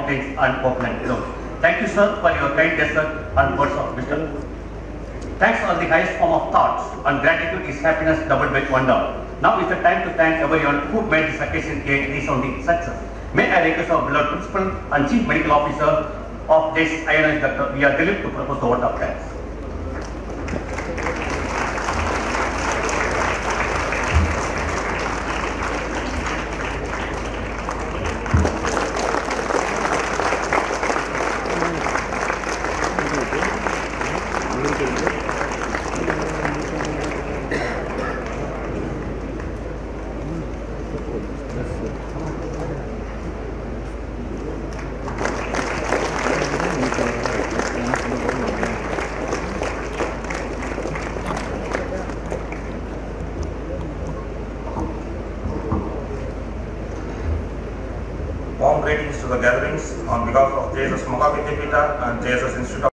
mountains and coconut groves. Thank you, sir, for your kind gesture and words of wisdom. Thanks are the highest form of thoughts, and gratitude is happiness doubled with wonder. Now is the time to thank everyone who made this occasion a resounding success. May I request our beloved Principal and Chief Medical Officer of this INS Dr. We are delighted to propose the vote of thanks. Warm greetings to the gatherings on behalf of JSS Mahavidyapita and JSS Institute of